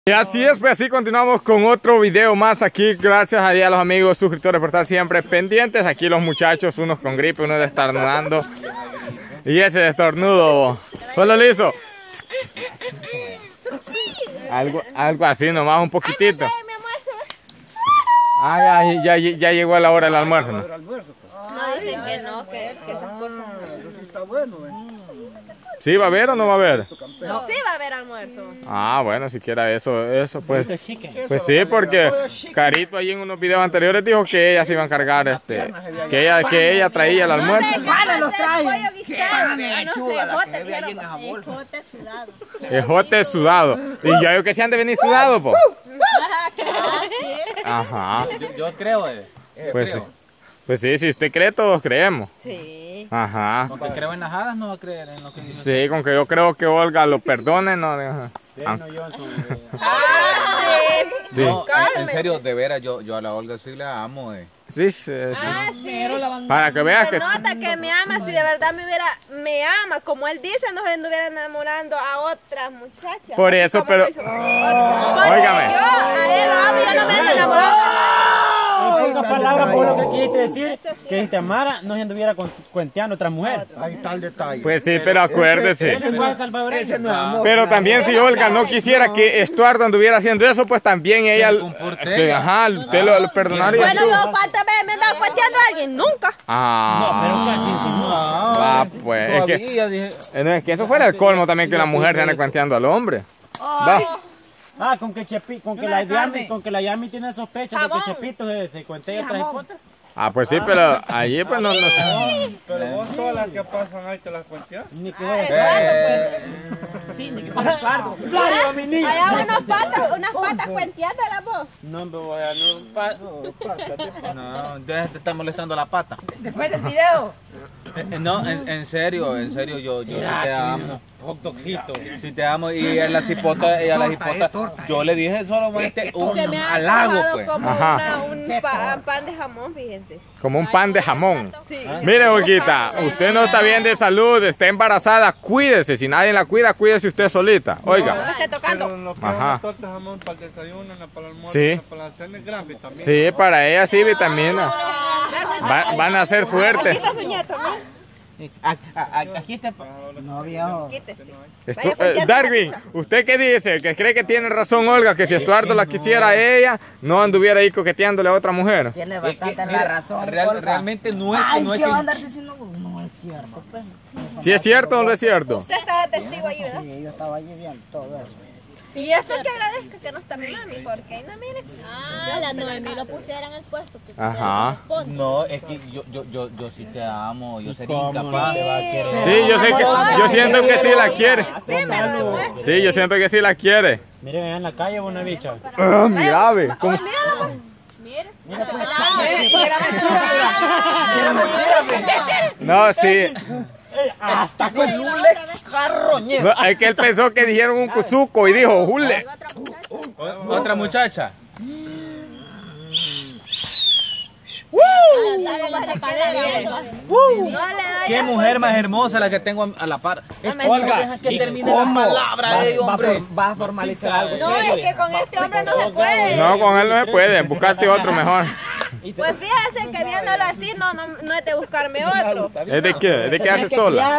Y así es, pues así continuamos con otro video más aquí. Gracias a los amigos suscriptores por estar siempre pendientes. Aquí los muchachos, unos con gripe, unos estornudando. Y ese de estornudo, solo le hizo algo así nomás, un poquitito. Ah, ya llegó la hora del almuerzo, ¿no? No, dicen que no, que esas cosas. Está bueno, ¿Sí va a haber o no va a haber? No, sí va a haber almuerzo. Ah, bueno, siquiera eso pues sí, porque Carito ahí en unos videos anteriores dijo que ella se iba a encargar, que ella traía el almuerzo. Los trae. Ejote sudado. Y yo que se han de venir sudado, pues. Ajá. Yo creo, Pues sí, si usted cree, todos creemos. Sí. Ajá. Con que creo en las hadas, no va a creer en lo que dice. Sí, con que yo creo que Olga lo perdone, no. Sí, no yo en su Sí. No, en serio, de veras, yo a la Olga sí la amo, Sí. Para que veas Se que... nota que me ama, si de verdad me ama, como él dice, no se anduviera enamorando a otras muchachas. Por eso, Como pero... dice, Óigame. yo a él lo amo y yo no me ando enamorando. En pocas palabras, por lo que quisiste decir, que si te amara, no se anduviera cuenteando a otra mujer. Ahí está el detalle. Pues sí, pero acuérdese. Ese fue salvadoreño. Pero también si Olga no quisiera que Estuardo anduviera haciendo eso, pues también ella... Sí, ajá, usted lo perdonaría. Bueno, no, ¿cuántas veces me andaba cuenteando a alguien? Nunca. Ah. No, pero casi insinuó. Va, pues, es que eso fuera el colmo también que una mujer se ande cuenteando al hombre. Va. Ah, con que la Yami tiene sospechas de que Chepito se cuentea otras esposas. Ah, pues sí, pero allí pues no sé. Pero vos todas las que pasan ahí te las cuenteas. Ni que vaya Sí, ni que pasa Eduardo. Claro, mi niño. Allá unas patas cuenteadas la voz. No, me voy a No, deja de estar molestando la pata. Después del video. No, en serio, yo sí te amo. Hot dogcito. Sí te amo y a la cipota, yo le dije solamente un Se me ha halago, antojado pues. como Ajá. un pan de jamón, fíjense. Como un pan de jamón. Sí. Mire, Olguita, usted no está bien de salud, está embarazada, cuídese. Si nadie la cuida, cuídese usted solita. Oiga. No me esté tocando. Pero lo que Ajá. una torta de jamón para el desayuno, para el almuerzo, Sí. para la cena es gran vitamina. Sí, para ella sí, vitamina. Van a ser fuertes. Quita su nieto, ¿no? Aquí está. No, viejo. Quítese. Darwin, ¿usted qué dice? ¿Que cree que tiene razón Olga? Que si Estuardo la quisiera a ella, no anduviera ahí coqueteándole a otra mujer. Tiene bastante la razón. Realmente no es Ay, que ¿qué va a andar diciendo? No es cierto. Pues. ¿Si es cierto o no es cierto? Usted estaba testigo ahí, ¿verdad? Sí, yo estaba allí viendo todo eso. Y eso que agradezco que no está mi mami, porque ahí no mire. Ah, la Noemí lo pusiera en el puesto. Que Ajá. No, es que yo sí te amo, yo sería incapaz. Sí, yo siento que sí la quiere. Sí, me lo demuestra. Sí, yo siento que sí la quiere. Miren allá en la calle, buena bicha. Ah, mira, ve. ¿Cómo? No, sí. Hasta con No, es que él pensó que dijeron un cuzuco y dijo, jule. Otra muchacha. Qué mujer más hermosa la que tengo a la par. Olga, Que termine la palabra, hombre. vas a formalizar algo No, es que con este hombre no se puede. No, con él no se puede. Buscate otro mejor. Pues fíjese que viéndolo así no es de buscarme otro. ¿Es de qué? ¿Es de qué hace sola?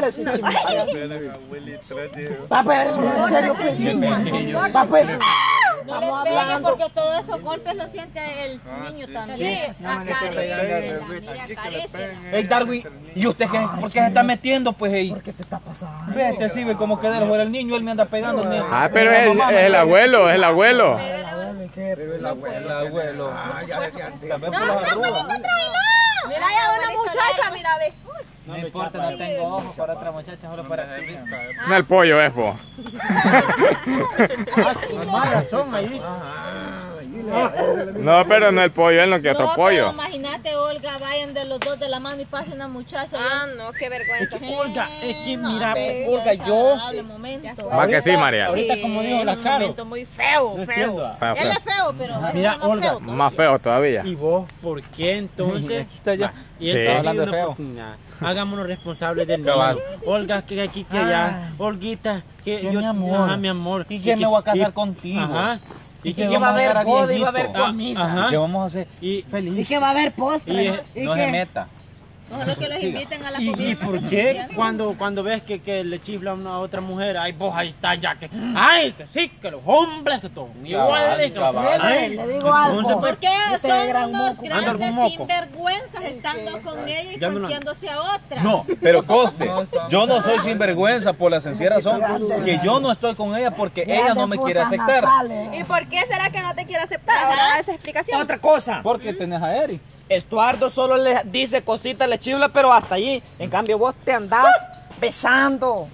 Papá, en serio, pues. Papá, no le pegue porque todos esos golpes lo siente el niño también. Sí, acá Hey, Darwin, ¿y usted qué? ¿Por qué se está metiendo? Pues, hey? ¿qué te está pasando? Vete, sí, ve como que de fuera el niño, él me anda pegando. Ah, pero es el abuelo, es el abuelo. El abuelo. También por No, las arrugas. mira ya una muchacha, mira, ve. No importa, no tengo ojos para otra muchacha, solo para ti. No el pollo es, po. Más razón ahí. No, pero no el pollo, él no quiere otro No, pollo. pero imagínate, Olga, vayan de los dos de la mano y pasen una muchacha. Ah, no, qué vergüenza. Olga, es que mira, ve, Olga, qué yo... desagradable momento. Va que sí, María. Ahorita como dijo la Un Caro. momento muy feo, No feo. entiendo. Feo, Él feo. es feo, pero Mira, es más Olga, feo. Más feo todavía. ¿Y vos por qué entonces? Aquí está ya. Y él Sí. está Hablando hablando feo. oportunidad. Hagámonos responsables del Cabal. niño. Olga, que aquí, que allá. Olguita, que yo... mi amor. Ajá, mi amor. ¿Y que me voy a casar y- contigo? Ajá. ¿Y que que va a haber boda y va a haber comida. ¿Qué vamos a hacer? Y feliz. Y que va a haber postre. Y- No se meta. Ojalá que los inviten a la ¿Y comida. por qué cuando ves que le chifla a una otra mujer, ay vos ahí está ya que, ay que sí, que los hombres que todos iguales, que cabal. ay, Le digo algo. entonces, pues, ¿Por qué Este son gran unos moco. Anda algún grandes moco. sinvergüenzas estando con ella y Ya no- confiándose a otra? No, pero coste, yo no soy sinvergüenza por la sencilla razón que yo no estoy con ella porque ella no me quiere aceptar. ¿Y por qué será que no te quiere aceptar? Ahora da esa explicación. Otra cosa. Porque tenés a Eri. Estuardo solo le dice cositas, le chifla, pero hasta allí. En cambio, vos te andás besando.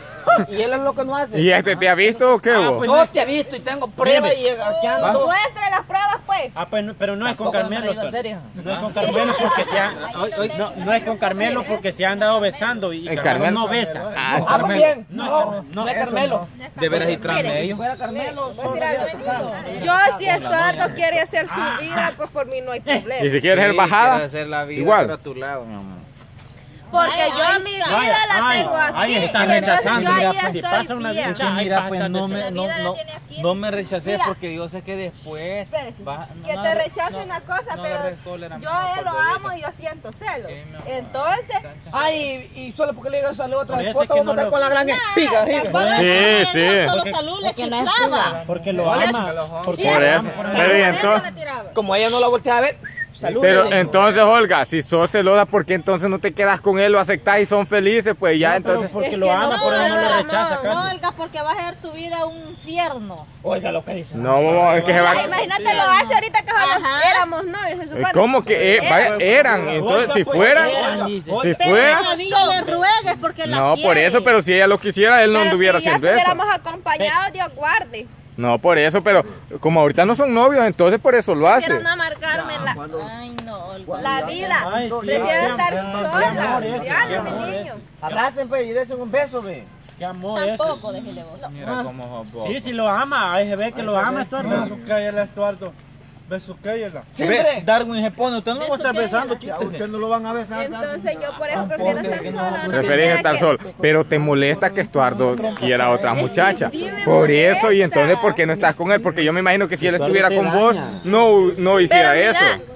Y él es lo que no hace. ¿Y este te ha visto o qué vos? pues, Yo te he visto y tengo pruebas y aquí ando. Muestre las pruebas, pues. Ah, pues, pero no es con Tampoco me Carmelo. han traído en serio. No es con Carmelo porque se han, no es con Carmelo porque se han dado besando y ¿El Carmelo Carmelo? no besa. Ah, sí. Ah, pues bien. No, No es Carmelo. De veras y tráeme ellos. Fuera Carmelo, solo Mira, hubiera tocado. yo si Estuardo quiere hacer su vida, pues por mí no hay problema. Y si quieres ser bajada, hacer la vida igual. a tu lado, mi amor. Porque Ay, yo ahí mi está. vida la Ay, tengo aquí. ay, están y entonces rechazando, yo mira, ahí pues, si estoy pasa una bien. lucha, ay, Mira, pues no La vida la tiene aquí. no me rechacé Mira. porque yo sé que después Espérese, vas- que no te agarre- rechace no- una cosa, no pero agarres cólera, mi yo amor, a él lo por amo bebé. y yo siento celos. Sí, mi amor. Entonces, Ay, y solo porque le digas a la otra Por eso esposa, es que vamos a no estar lo- con la gran espiga. Sí, sí. Solo salud le chiflaba. Porque lo ama. Porque Por lo eso. ama, por eso. Pero y Le entonces, tiraba. Como ella no la voltea a ver, salud. pero entonces, Olga, si sos celosa, ¿por qué entonces no te quedas con él, lo aceptás y son felices? Pues ya No, pero entonces... porque Es lo que ama, no, por eso no no, le no, rechaza No, casi. Olga, porque vas a hacer tu vida un infierno. Oiga lo que dice. No, es que se va... imagínate lo hace ahorita que solo Ajá. éramos novios. Se supone. ¿Cómo que vaya, eran? Entonces, si fuera... Si Pero fuera... todavía le ruegues porque la No, por quiere. eso, pero si ella lo quisiera, él no Pero anduviera si ya haciendo eso. estuviéramos acompañados, Dios guarde. No, por eso, pero como ahorita no son novios, entonces por eso lo hace. Quiero no amargarme Ay, no, Olga. la vida. Ay, sí, Prefiero qué estar amor, sola. qué amor es, Ya, qué mi amor es. niño. Abracen, pues, y dense un beso, ve. Qué amor es. Tampoco, déjele vos. Mira cómo sos vos. Sí, si lo ama, ahí se ve que lo ama, Estuardo. Besuquéyela, Estuardo. Besuquéyela. Ve, Darwin se pone, usted no lo va a estar besando, quítese. no lo van a besar. Entonces yo por eso prefiero estar sola. no Preferís quisiera estar que- solo, pero te molesta que Estuardo quiera a otra muchacha. sí me Por eso, y molesta. entonces, ¿por qué no estás con él? Porque yo me imagino que si él Estuardo estuviera te con vos, daña. no hiciera Pero eso. mira,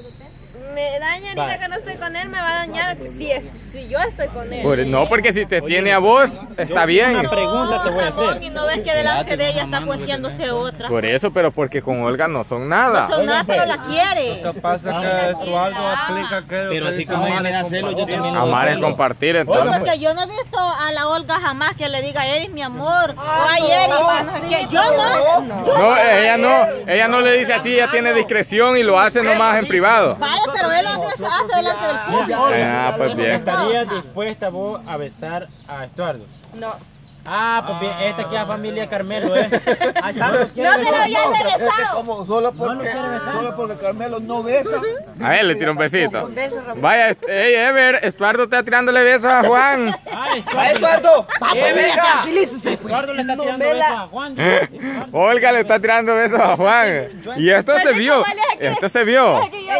me daña ahorita que no estoy con él, me va a dañar si yo estoy con él. No, porque si te tiene a vos, está bien. Una pregunta te voy a hacer. Y no ves que delante de ella está cuestiéndose otra. Por eso, pero porque con Olga no son nada. No son nada, pero la quiere. Lo que pasa es que Estuardo aplica aquello Pero que así dice como ella amar le da es celos, yo compartir. también lo Amar es celo. compartir, entonces. Porque yo no he visto a la Olga jamás que le diga, eres mi amor, o ay, Eri, no sé qué. Yo no. No, ella no le dice así, ella tiene discreción y lo hace nomás en privado. Vaya, pero él lo hace delante del público. Ah, pues bien. ¿Estarías dispuesta vos a besar a Estuardo? No. Ah, pues bien, esta aquí es familia Carmelo, ¿eh? Ah, No, pero ya le he besado. Como solo porque Carmelo no besa. A ver, le tira un besito. Vaya, hey, Ever, Estuardo está tirándole besos a Juan. Ay, Estuardo! Estuardo le está tirando besos a Juan. Olga le está tirando besos a Juan. Y esto se vio. Esto se vio.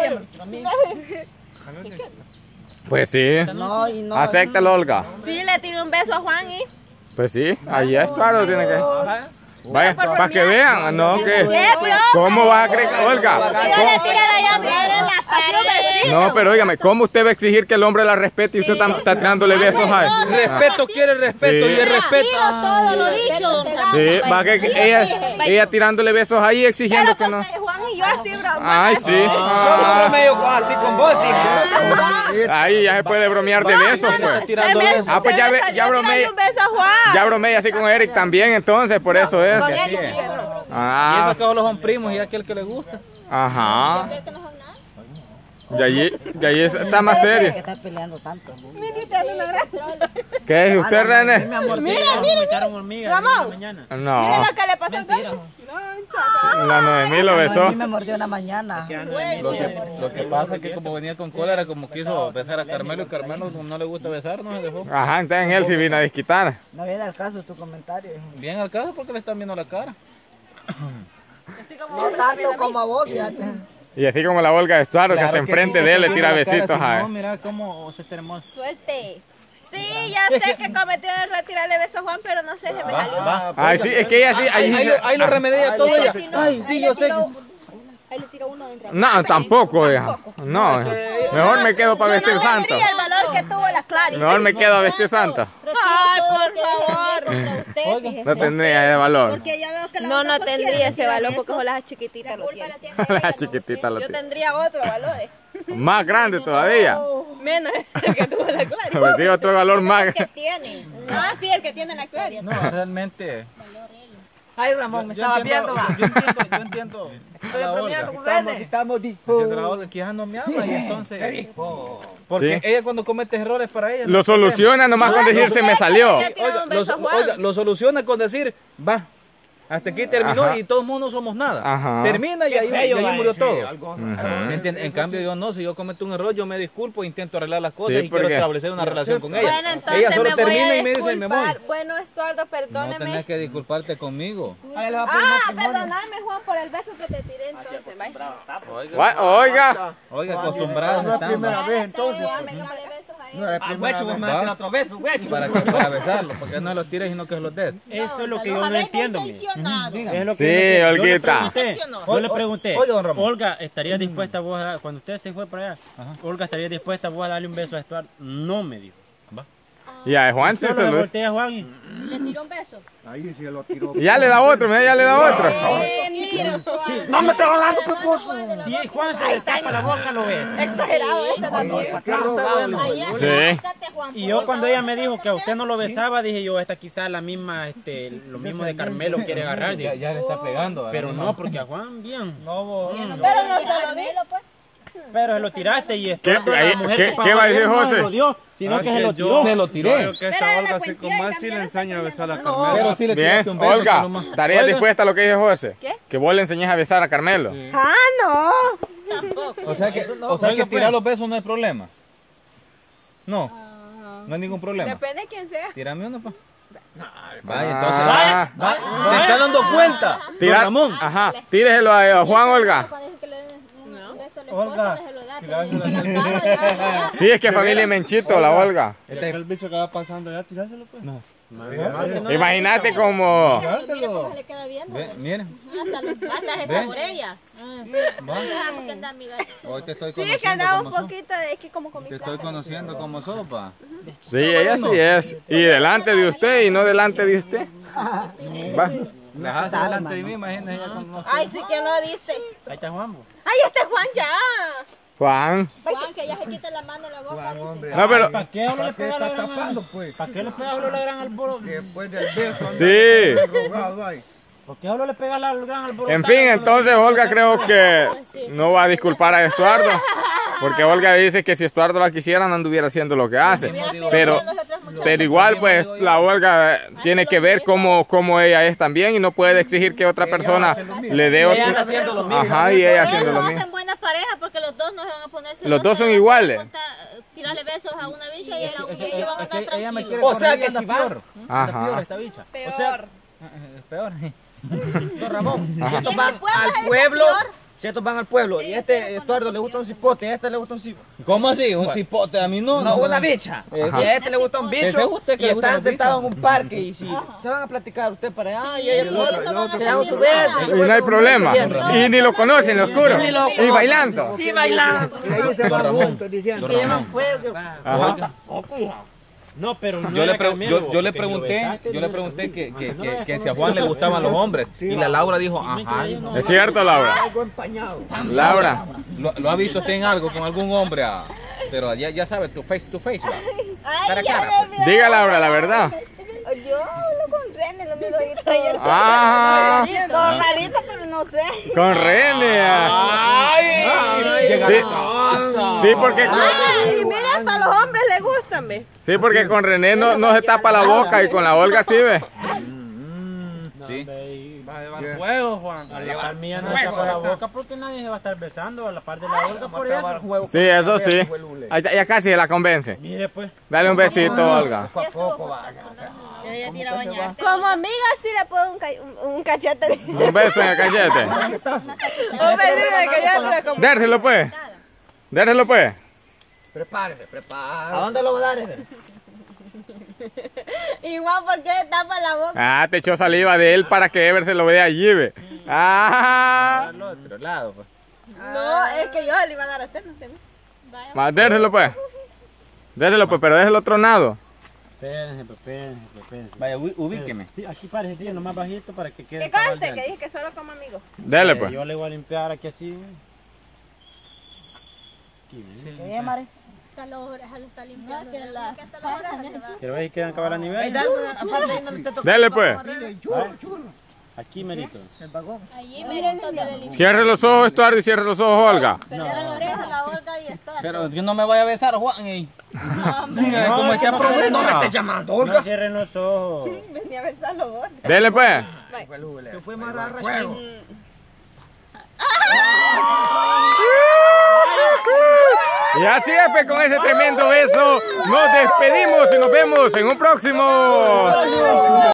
Pues sí. No, y no. Acéptalo, Olga. Sí, le tiré un beso a Juan y... Pues sí, allí Estuardo tiene que. Vaya, para que vean, no que. ¿Cómo va a creer, Olga? Yo le tiré la llave en la pared. No, pero óigame, ¿cómo usted va a exigir que el hombre la respete y usted está tirándole besos a él? Respeto quiere respeto Sí. y el respeto. Mira todo lo dicho, don Carlos. Sí, va que ella tirándole besos ahí exigiendo que no. Juan y yo así bromamos. Ay, sí. Solo Ah, bromeo así con vos, hija. ahí ya se puede bromear de besos, pues. Ah, pues ya bromeé. un beso a Juan. Ya bromeé así con Eric también, entonces, por eso es. Con él sí. Y Ah, eso que solo son primos y aquel que le gusta. ajá. Y allí está más serio. ¿Qué estás peleando tanto? ¿Qué es usted, René? Me echaron hormigas en la mañana. No, Mira que le pasó a Tony. la Noemí lo A besó. mí me mordió una mañana. Lo que pasa es que como venía con cólera, como quiso besar a Carmelo y Carmelo no le gusta besar, no se dejó. Ajá, entonces en él sí vino a desquitar. No viene al caso tu comentario. Bien al caso porque le están viendo la cara. No tanto como a vos, fíjate. Y así como la Olga de Estuardo, que hasta enfrente de él le tira besitos a No, él. mira cómo se está hermoso. Suelte. Sí, ya sé que cometió el retirarle beso a Juan, pero no sé, se me salió. Ay, sí, es que ella sí. Ahí lo remedia todo ella. Ay, sí, yo sé. Ahí le tiro uno dentro. No, tampoco, hija. No, mejor me quedo para vestir santo. Mira el valor que tuvo la Clary. Mejor me quedo a vestir santo. Ay, por favor. No tendría ese valor. Porque ya veo que la No, otra no pues tendría quiere ese valor tirar porque eso. son las chiquititas lo tienen. La chiquitita lo Yo tiene. tendría otro valor. Más grande todavía. Menos el que tuvo la Clary. Me digo otro valor más. ¿Qué tiene? Ah, sí, el que tiene la Clary. No, realmente. Ay, Ramón, me estaba viendo, va. Yo entiendo. Estoy a la bromeando Olga. con él. Estamos Entiendo a la Olga que ella no me ama y entonces. Porque Sí. ella cuando comete errores para ella. Lo soluciona nomás con decir se me salió. Oiga, lo soluciona con decir, va, hasta aquí terminó Ajá. y todos no somos nada. Ajá. Termina y ahí murió todo. Ajá. ¿Me entiende? En cambio yo no, si yo cometo un error, yo me disculpo, intento arreglar las cosas Sí, y quiero porque- establecer una relación con ella. Bueno, entonces Ella solo me voy termina a y me dice, me voy. disculpar. Bueno, Estuardo, No perdóneme. tenés que disculparte conmigo. Ahí le va a pedir matrimonio. Perdóname, Juan, por el beso que te tiré entonces. ¿vale? Oiga, Oiga, acostumbrado No es la primera estamos. vez entonces. Juan, venga, dale besos a No ella. es la primera vez. Va. otro beso, güey. Para besarlo, porque no los tires sino que los des. Eso es lo que yo no entiendo, mire. Es lo que Sí, yo no entiendo. Olguita. Yo le pregunté, Oiga, don Ramón. Olga, ¿estaría dispuesta vos a, cuando usted se fue para allá, Olga estaría dispuesta vos a darle un beso a Estuardo? No me dijo. y a Juan sí Solo se le lo. volteé a Juan y Le tiró un beso. Ahí sí lo tiró. Y ya le da otro, mira, ya le da otro. No me estoy hablando, qué cosa. si Juan se destapa la boca, lo ves. Exagerado este también. Qué rogado. Sí. Y yo cuando ella me dijo que a usted no lo besaba, dije yo, esta quizás la misma, lo mismo de Carmelo quiere agarrar. Dije. Ya le está pegando. Pero no, porque a Juan bien. Pero no se lo di. Pero se lo tiraste y ¿Qué- Estuardo, ahí- la mujer qué- que qué va a decir pagó no José? se lo dio, sino que se lo tiró. Se lo tiré. Yo creo que Pero esta la Olga poesía con más sí también le está enseña a besar a enseñando. Carmelo. Pero sí le Bien, tiraste un beso. Olga, pero más. ¿estarías Oiga. dispuesta a lo que dice José? ¿Qué? Que vos le enseñes a besar a Carmelo. Ah, no. O sea que Oiga, tirar pues. los besos no es problema. No, no hay ningún problema. Depende de quién sea. Tírame uno, pa. Ah. Vaya, entonces. Se está dando cuenta. Don Tira- Ramón. Ajá, tíreselo a Juan, Olga. Cuando dice que le den un beso al Olga, esposo, déjelo dar. tiráselo pero al en la cara, ya. Sí, es que familia Menchito, la Olga. Este es el bicho que va pasando ya, tiráselo pues. No. Imagínate como. Mira cómo Tiráselo. se le queda viendo. Miren, Hasta los Hasta se ¿Ve? saborea. Dejamos que anda amiga. hoy te estoy Sí, es que conociendo andaba un como sos. poquito, es que como con mi Te estoy conociendo como sopa. Sí, ella sí es. Y delante de usted y no delante de usted. Va. Las hace delante de mí, imagínate ella como. Ay, sí que no dice. Ahí está Juan. Bo. Ay, este Juan ya. Juan. Juan, que ya se quita la mano en la boca, dice. No, pero. ¿Para qué le pega la Está gran tapando al... pues. ¿Para qué le pega la gran al bolo? Después del beso. Sí. Rogado ahí. ¿Por qué le pega la gran al bolo? En fin, entonces Olga creo que no va a disculpar a Estuardo. Porque Olga dice que si Estuardo la quisiera no anduviera haciendo lo que hace. Pero igual pues la Olga tiene que ver cómo ella es también y no puede exigir que otra persona le dé otro. Ajá, y ella haciendo lo Ellos mismo. hacen buena pareja porque los dos no se van a poner celosos. Los dos son iguales. Tirarle besos a una bicha y a la bicha van a estar Ella me quiere tranquilos. O sea correr y que anda si va. peor. Ajá. Esta bicha. Peor. Es peor. Don Ramón, Ajá. si estos van al pueblo, si estos van al pueblo y este Estuardo le gusta un cipote y a este le gusta un cipote. ¿Cómo así? Un cipote. A mí no. No, una bicha. Y a este le gusta un Ese es bicho usted que y le gustan están los sentados en bichos. un parque y si se van a platicar usted para allá y ella otro se dan van su a beso. Y no hay problema. Y ni lo conocen en lo oscuro. Y bailando. Y bailando. Y ahí se van juntos diciendo. Que llevan fuego. Ajá. No, pero no Yo le, era Carmelo, yo le porque lo pregunté, besaste, yo no le pregunté lo- que si a Juan le gustaban los hombres. Y la Laura dijo, ajá. Es cierto, Laura. Algo empañado. Laura. ¿Lo ha visto usted en algo con algún hombre? Pero ya sabes, tu face to face. ¿va? Ay, ya cara. me olvidé. Diga, Laura, la verdad. Yo hablo con René, lo miro ahorita. Ah, Con Marita, pero no sé. con René. Ay, Sí, Sí, porque Y mira, hasta los hombres les gustan, ¿ve? sí, porque con René no se tapa la boca y con la Olga sí, ve. Sí. Va a llevar fuego, Juan. A la par mía no se tapa la boca porque nadie se va a estar besando. A la par de la Olga por eso. Sí, eso sí. Ahí está, ya casi se la convence. Mire pues. Dale un besito, Olga. Poco a poco va. Yo ya tira a bañar. Como amiga sí le puedo un cachete. Un beso en el cachete. Un besito de cachete. Como... Dérselo pues. Dérselo pues. Prepárese, prepárese. ¿A dónde lo va a dar ese? Igual porque tapa la boca. Ah, te echó saliva de él para que Ever se lo vea allí, ve. Ah. Al otro lado, pues. No, es que yo le iba a dar a usted, no sé. Más, dérselo pues. Dérselo pues, pero déjelo tronado. Espérense, pues, espérense. Vaya, ubíqueme. Sí, aquí parece, tío, nomás bajito para que quede. Que cante, que dije que solo como amigo. Dele pues. Yo le voy a limpiar aquí así. Aquí, Bien, Mari. Hasta las orejas le está limpiando. Que la- Hasta las orejas le va. quiero ver si quedan acabar a nivel. Dele pues. Aquí, merito. Allí miren donde le limpian. Cierre los ojos, Estuardo, y cierre los ojos, Olga. Cierra la oreja, la Olga y está. Pero yo no me vaya a besar, Juan. ¿Cómo es que aprovecha? No me estés llamando, No Olga. cierren los ojos. Venía a besarlo vos. Dele pues. Que fue más raro. Y así es, pues, con ese tremendo beso nos despedimos y nos vemos en un próximo.